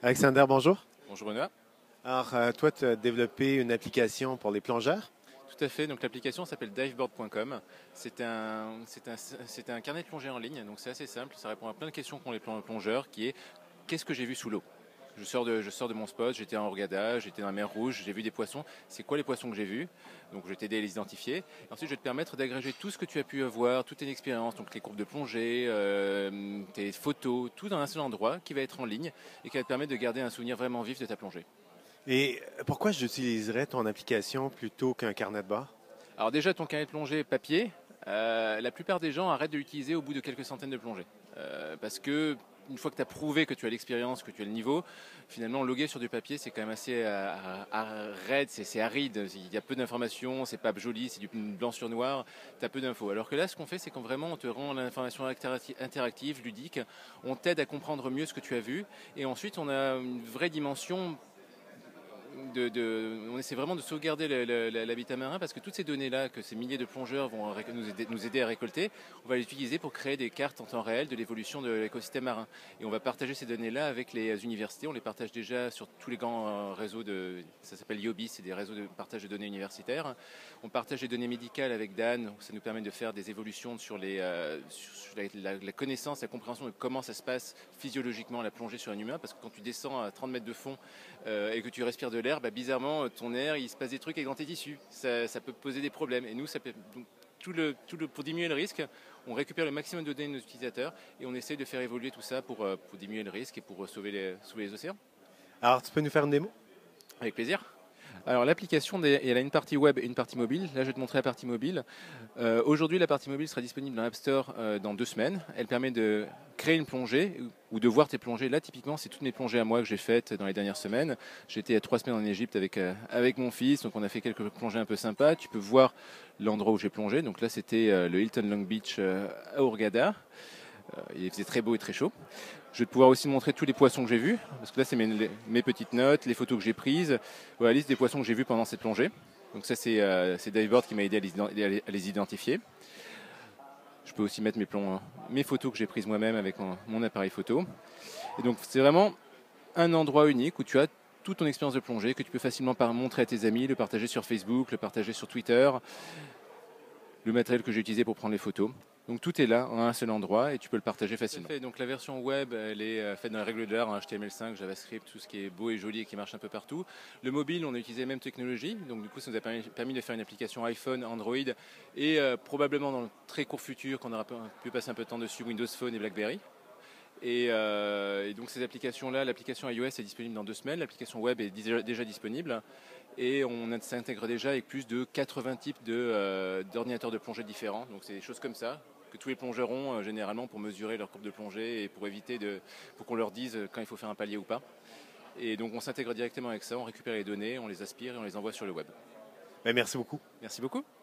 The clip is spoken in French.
Alexander, bonjour. Bonjour Benoît. Alors, toi, tu as développé une application pour les plongeurs. Tout à fait, donc l'application s'appelle diveboard.com. C'est un carnet de plongée en ligne, donc c'est assez simple, ça répond à plein de questions qu'ont les plongeurs, qui est qu'est-ce que j'ai vu sous l'eau? Je sors de mon spot, j'étais en Hurghada, j'étais dans la mer Rouge, j'ai vu des poissons. C'est quoi les poissons que j'ai vus? Donc je vais t'aider à les identifier. Et ensuite, je vais te permettre d'agréger tout ce que tu as pu voir, toutes tes expériences, donc les courbes de plongée, tes photos, tout dans un seul endroit qui va être en ligne et qui va te permettre de garder un souvenir vraiment vif de ta plongée. Et pourquoi j'utiliserais ton application plutôt qu'un carnet de bord? Alors déjà, ton carnet de plongée papier, la plupart des gens arrêtent de l'utiliser au bout de quelques centaines de plongées. Parce que une fois que tu as prouvé que tu as l'expérience, que tu as le niveau, finalement loguer sur du papier c'est quand même assez raide, c'est aride, il y a peu d'informations, c'est pas joli, c'est du blanc sur noir, tu as peu d'infos. Alors que là ce qu'on fait c'est qu'on vraiment on te rend l'information interactive, ludique, on t'aide à comprendre mieux ce que tu as vu et ensuite on a une vraie dimension on essaie vraiment de sauvegarder l'habitat marin parce que toutes ces données-là que ces milliers de plongeurs vont nous aider à récolter, on va les utiliser pour créer des cartes en temps réel de l'évolution de l'écosystème marin. Et on va partager ces données-là avec les universités. On les partage déjà sur tous les grands réseaux ça s'appelle IOBI, c'est des réseaux de partage de données universitaires. On partage les données médicales avec Dan, ça nous permet de faire des évolutions sur la connaissance, la compréhension de comment ça se passe physiologiquement la plongée sur un humain, parce que quand tu descends à 30 mètres de fond et que tu respires de l'air, bizarrement ton air il se passe des trucs avec dans tes tissus, ça peut poser des problèmes et nous ça peut, donc, pour diminuer le risque on récupère le maximum de données de nos utilisateurs et on essaie de faire évoluer tout ça pour diminuer le risque et pour sauver les océans. Alors, tu peux nous faire une démo? Avec plaisir. Alors l'application, elle a une partie web et une partie mobile. Là je vais te montrer la partie mobile. Aujourd'hui la partie mobile sera disponible dans l'App Store dans 2 semaines. Elle permet de créer une plongée ou de voir tes plongées. Là typiquement c'est toutes mes plongées à moi que j'ai faites dans les dernières semaines. J'étais à 3 semaines en Égypte avec mon fils, donc on a fait quelques plongées un peu sympas. Tu peux voir l'endroit où j'ai plongé. Donc là c'était le Hilton Long Beach à Hurghada. Il faisait très beau et très chaud. Je vais pouvoir aussi montrer tous les poissons que j'ai vus, parce que là c'est mes petites notes, les photos que j'ai prises, voilà, la liste des poissons que j'ai vus pendant cette plongée. Donc ça c'est Diveboard qui m'a aidé à les identifier. Je peux aussi mettre mes photos que j'ai prises moi-même avec mon appareil photo. Et donc c'est vraiment un endroit unique où tu as toute ton expérience de plongée, que tu peux facilement montrer à tes amis, le partager sur Facebook, le partager sur Twitter, le matériel que j'ai utilisé pour prendre les photos. Donc tout est là en un seul endroit et tu peux le partager facilement. Donc la version web, elle est faite dans les règles de l'art, en HTML5, JavaScript, tout ce qui est beau et joli et qui marche un peu partout. Le mobile, on a utilisé la même technologie, donc du coup ça nous a permis de faire une application iPhone, Android et probablement dans le très court futur qu'on aura pu passer un peu de temps dessus, Windows Phone et BlackBerry. Et donc ces applications-là, l'application iOS est disponible dans 2 semaines, l'application web est déjà disponible et on s'intègre déjà avec plus de 80 types d'ordinateurs de plongée différents. Donc c'est des choses comme ça que tous les plongeurs ont généralement pour mesurer leur courbe de plongée et pour éviter pour qu'on leur dise quand il faut faire un palier ou pas. Et donc on s'intègre directement avec ça, on récupère les données, on les aspire et on les envoie sur le web. Merci beaucoup. Merci beaucoup.